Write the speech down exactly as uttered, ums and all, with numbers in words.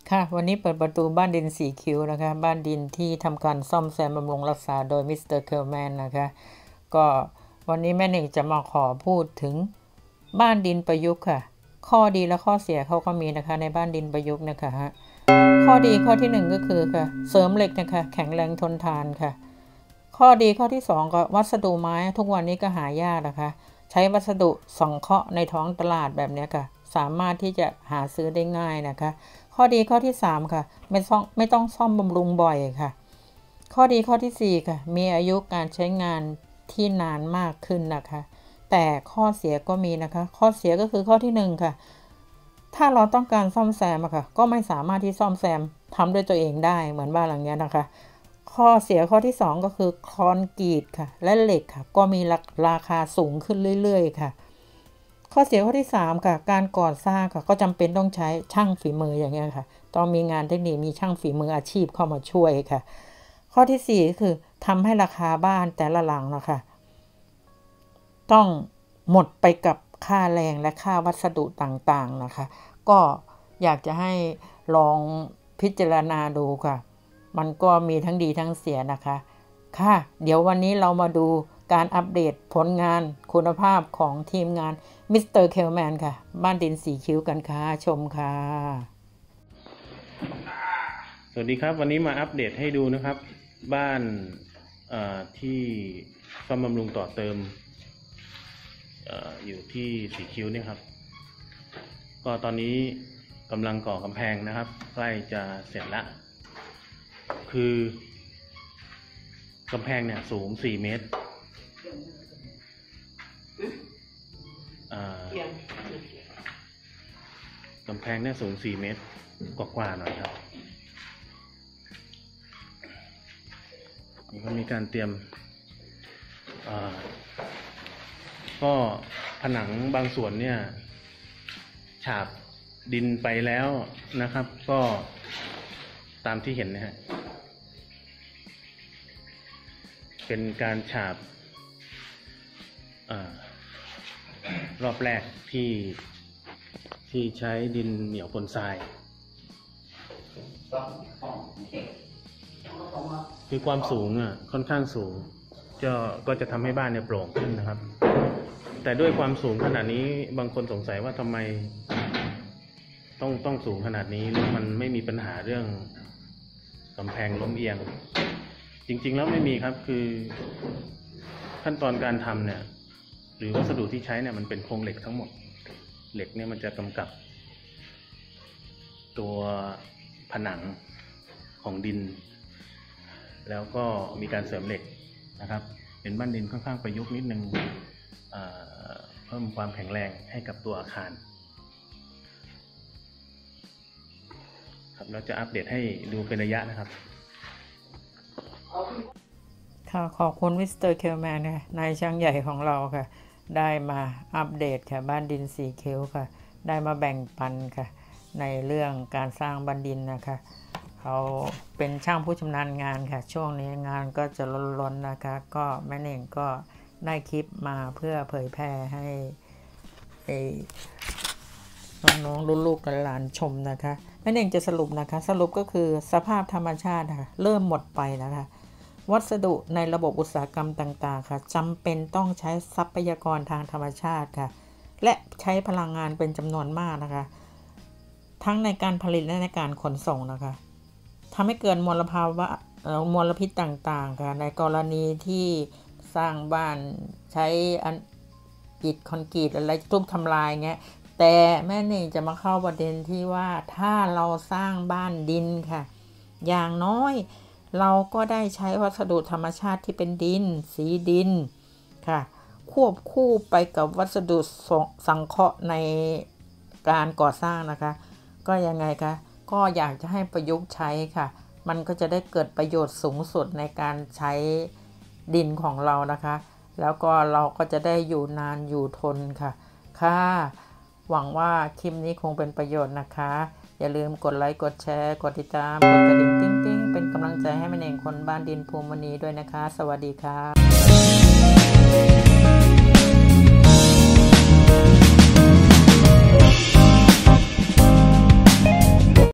ค่ะวันนี้เปิดประตูบ้านดินสีคิ้วนะคะบ้านดินที่ทำการซ่อมแซมบำรุงรักษาโดยมิสเตอร์เคลแมนนะคะก็วันนี้แม่หนึ่งจะมาขอพูดถึงบ้านดินประยุกต์ค่ะข้อดีและข้อเสียเขาก็มีนะคะในบ้านดินประยุกต์นะคะฮะข้อดีข้อที่หนึ่งก็คือค่ะเสริมเหล็กนะคะแข็งแรงทนทานค่ะข้อดีข้อที่สองก็วัสดุไม้ทุกวันนี้ก็หายากนะคะใช้วัสดุสังเคราะห์ในท้องตลาดแบบนี้ค่ะสามารถที่จะหาซื้อได้ง่ายนะคะข้อดีข้อที่สามค่ะไม่ต้องไม่ต้องซ่อมบำรุงบ่อยค่ะข้อดีข้อที่สี่ค่ะมีอายุการใช้งานที่นานมากขึ้นนะคะแต่ข้อเสียก็มีนะคะข้อเสียก็คือข้อที่หนึ่งค่ะถ้าเราต้องการซ่อมแซมอะค่ะก็ไม่สามารถที่ซ่อมแซมทำด้วยตัวเองได้เหมือนบ้านหลังนี้นะคะข้อเสียข้อที่สองก็คือคอนกรีตค่ะและเหล็กค่ะก็มีราคาสูงขึ้นเรื่อยๆค่ะข้อเสียข้อที่สามค่ะการก่อสร้างค่ะก็จำเป็นต้องใช้ช่างฝีมืออย่างเงี้ยค่ะต้องมีงานเทคนิคมีช่างฝีมืออาชีพเข้ามาช่วยค่ะข้อที่สี่ก็คือทำให้ราคาบ้านแต่ละหลังนะคะต้องหมดไปกับค่าแรงและค่าวัสดุต่างๆนะคะก็อยากจะให้ลองพิจารณาดูค่ะมันก็มีทั้งดีทั้งเสียนะคะค่ะเดี๋ยววันนี้เรามาดูการอัปเดตผลงานคุณภาพของทีมงานมิสเตอร์เคลแมนค่ะบ้านดินสีคิ้วกันค่ะชมค่ะสวัสดีครับวันนี้มาอัปเดตให้ดูนะครับบ้านที่ซ่อมบำรุงต่อเติม อ, อยู่ที่สีคิ้วนี่ครับก็ตอนนี้กำลังก่อกำแพงนะครับใกล้จะเสร็จแล้วคือกำแพงเนี่ยสูงสี่เมตรกำแพงเนี่ยสูงสี่เมตรกว่าๆหน่อยครับนี่ก็มีการเตรียมก็ผนังบางส่วนเนี่ยฉาบดินไปแล้วนะครับก็ตามที่เห็นนะฮะเป็นการฉาบอรอบแรกที่ที่ใช้ดินเหนียวปนทรายคือความสูงอ่ะค่อนข้างสูงก็ก็จะทำให้บ้านเนี่ยโปร่งขึ้นนะครับแต่ด้วยความสูงขนาดนี้บางคนสงสัยว่าทำไมต้องต้องสูงขนาดนี้แล้วมันไม่มีปัญหาเรื่องกำแพงล้มเอียงจริงๆแล้วไม่มีครับคือขั้นตอนการทำเนี่ยหรือวัสดุที่ใช้เนี่ยมันเป็นโครงเหล็กทั้งหมดเหล็กเนี่ยมันจะกำกับตัวผนังของดินแล้วก็มีการเสริมเหล็กนะครับเป็นบ้านดินค่อนข้างประยุกต์นิดนึงเพิ่มความแข็งแรงให้กับตัวอาคารครับเราจะอัปเดตให้ดูเป็นระยะนะครับค่ะขอบคุณมิสเตอร์เคลแมนค่ะนายช่างใหญ่ของเราค่ะได้มาอัปเดตค่ะบ้านดินสีคิ้วค่ะได้มาแบ่งปันค่ะในเรื่องการสร้างบ้านดินนะคะเขาเป็นช่างผู้ชำนาญงานค่ะช่วงนี้งานก็จะล้นๆนะคะก็แม่เองก็ได้คลิปมาเพื่อเผยแพร่ให้น้องๆลูกๆหลานชมนะคะแม่เองจะสรุปนะคะสรุปก็คือสภาพธรรมชาติค่ะเริ่มหมดไปแล้วค่ะวัสดุในระบบอุตสาหกรรมต่างๆค่ะจำเป็นต้องใช้ทรัพยากรทางธรรมชาติค่ะและใช้พลังงานเป็นจำนวนมากนะคะทั้งในการผลิตและในการขนส่งนะคะทำให้เกิดมลภาวะมลพิษต่างๆค่ะในกรณีที่สร้างบ้านใช้อิฐคอนกรีตอะไรทุบทำลายเงี้ยแต่แม่นี่จะมาเข้าประเด็นที่ว่าถ้าเราสร้างบ้านดินค่ะอย่างน้อยเราก็ได้ใช้วัสดุธรรมชาติที่เป็นดินสีดินค่ะควบคู่ไปกับวัสดุสังเคราะห์ในการก่อสร้างนะคะก็ยังไงคะก็อยากจะให้ประยุกต์ใช้ค่ะมันก็จะได้เกิดประโยชน์สูงสุดในการใช้ดินของเรานะคะแล้วก็เราก็จะได้อยู่นานอยู่ทนค่ะค่ะหวังว่าคลิปนี้คงเป็นประโยชน์นะคะอย่าลืมกดไลค์กดแชร์กดติดตามกดกระดิ่งติ๊งๆเป็นกำลังใจให้แม่เองคนบ้านดินภูมิมณีด้วยนะคะสวัสดีค่ะ